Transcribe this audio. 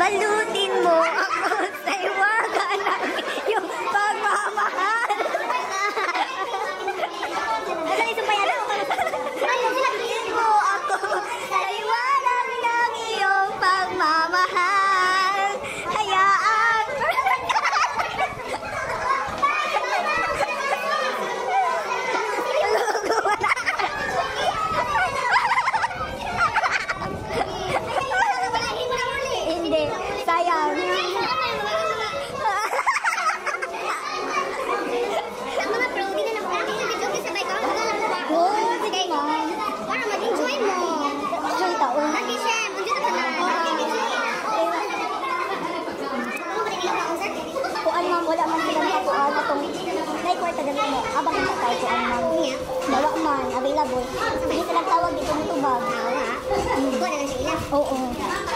Balutin mo ako sa iwaga ng iyong pagmamahal. Balutin mo ako sa iwaga ng iyong pagmamahal. Hayaan. Hindi, sayang. Oo, sige ma'am. Para mag-enjoy mo. Enjoy taon. Lagi siya, mandiyo na ka na. Kuan ma'am, wala man sila nakakuan atong naikwarta dali mo. Abang kita tayo kuan ma'am. Wala man, available. Hindi sila tawag dito mo tubag. Awa. Kuha na lang sila. Oo.